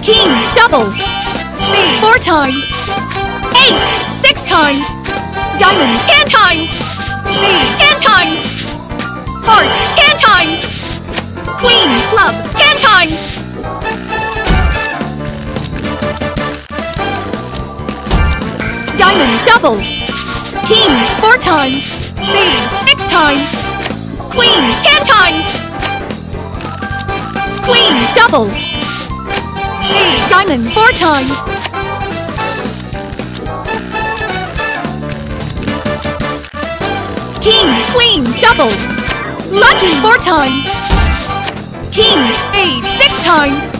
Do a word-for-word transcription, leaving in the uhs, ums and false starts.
King, double. Spade, four times. Ace, six times. Diamond, ten times. Spade, ten times. Heart, ten times. Queen, club, ten times. Diamond, double. King, four times. Spade, six times. Queen, ten times. Queen, double. Spade, diamond, four times. King, queen, double. Lucky, four times. King, spade, six times.